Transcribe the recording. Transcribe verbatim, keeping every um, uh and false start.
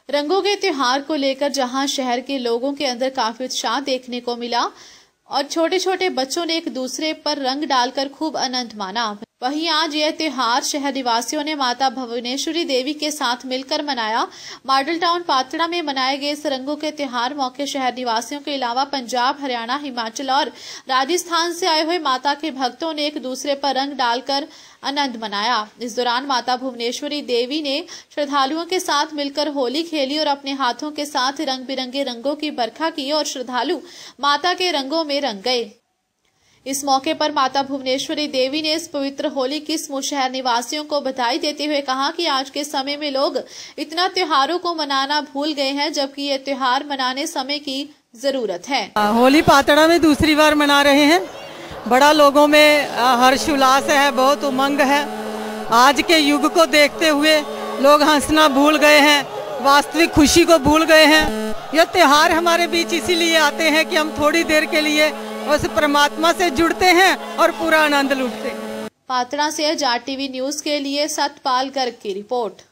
रंगों के त्योहार को लेकर जहां शहर के लोगों के अंदर काफी उत्साह देखने को मिला और छोटे छोटे बच्चों ने एक दूसरे पर रंग डालकर खूब आनंद माना, वहीं आज यह त्योहार शहर निवासियों ने माता भुवनेश्वरी देवी के साथ मिलकर मनाया। मॉडल टाउन पातड़ा में मनाए गए इस रंगों के त्योहार मौके शहर निवासियों के अलावा पंजाब, हरियाणा, हिमाचल और राजस्थान से आए हुए माता के भक्तों ने एक दूसरे पर रंग डालकर आनंद मनाया। इस दौरान माता भुवनेश्वरी देवी ने श्रद्धालुओं के साथ मिलकर होली खेली और अपने हाथों के साथ रंग बिरंगे रंगों की बरखा की और श्रद्धालु माता के रंगों में रंग गए। इस मौके पर माता भुवनेश्वरी देवी ने इस पवित्र होली की समूह शहर निवासियों को बधाई देते हुए कहा कि आज के समय में लोग इतना त्योहारों को मनाना भूल गए हैं, जबकि ये त्योहार मनाने समय की जरूरत है। होली पातड़ा में दूसरी बार मना रहे हैं। बड़ा लोगों में हर्ष उल्लास है, बहुत उमंग है। आज के युग को देखते हुए लोग हंसना भूल गए हैं, वास्तविक खुशी को भूल गए हैं। यह त्योहार हमारे बीच इसीलिए आते हैं कि हम थोड़ी देर के लिए उस परमात्मा से जुड़ते हैं और पूरा आनंद लूटते हैं। पातड़ा से जाट टीवी न्यूज के लिए सतपाल गर्ग की रिपोर्ट।